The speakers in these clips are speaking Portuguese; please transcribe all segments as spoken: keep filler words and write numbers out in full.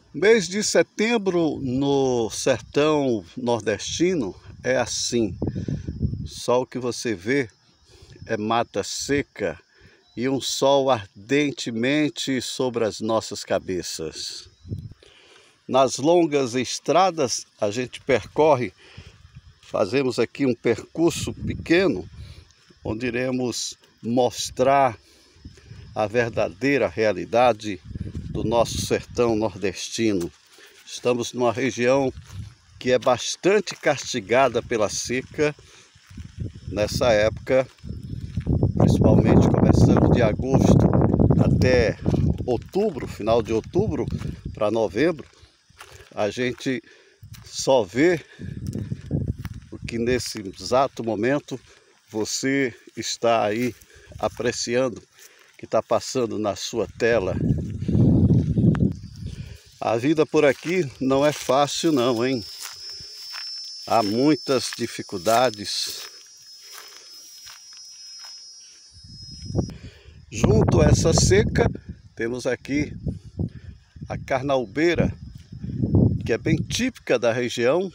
Mês de setembro no sertão nordestino é assim. Só o que você vê é mata seca e um sol ardentemente sobre as nossas cabeças. Nas longas estradas a gente percorre, fazemos aqui um percurso pequeno, onde iremos mostrar a verdadeira realidade do nosso sertão nordestino. Estamos numa região que é bastante castigada pela seca nessa época, principalmente começando de agosto até outubro, final de outubro para novembro. A gente só vê o que nesse exato momento você está aí apreciando, que está passando na sua tela. A vida por aqui não é fácil não, hein? Há muitas dificuldades. Junto a essa seca, temos aqui a carnaubeira, que é bem típica da região.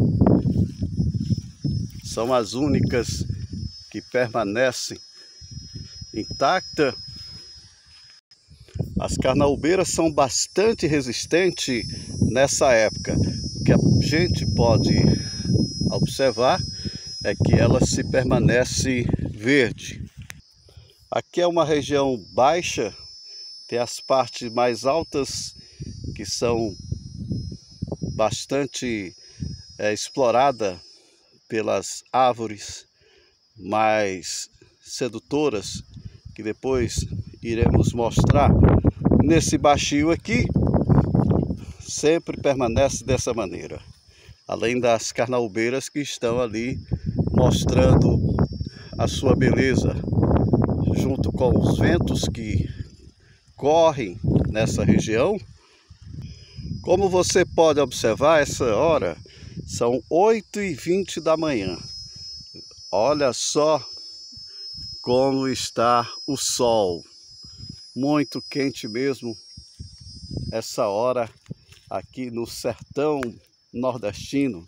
São as únicas que permanecem intactas. As carnaubeiras são bastante resistentes nessa época. O que a gente pode observar é que ela se permanece verde. Aqui é uma região baixa, tem as partes mais altas que são bastante é, exploradas pelas árvores mais sedutoras, que depois iremos mostrar. Nesse baixio aqui, sempre permanece dessa maneira. Além das carnaubeiras que estão ali mostrando a sua beleza, junto com os ventos que correm nessa região. Como você pode observar, essa hora são oito e vinte da manhã. Olha só como está o sol. Muito quente mesmo essa hora aqui no sertão nordestino.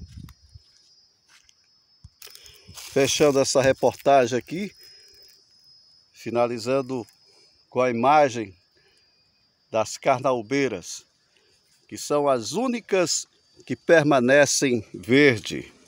Fechando essa reportagem aqui, finalizando com a imagem das carnaubeiras, que são as únicas que permanecem verde.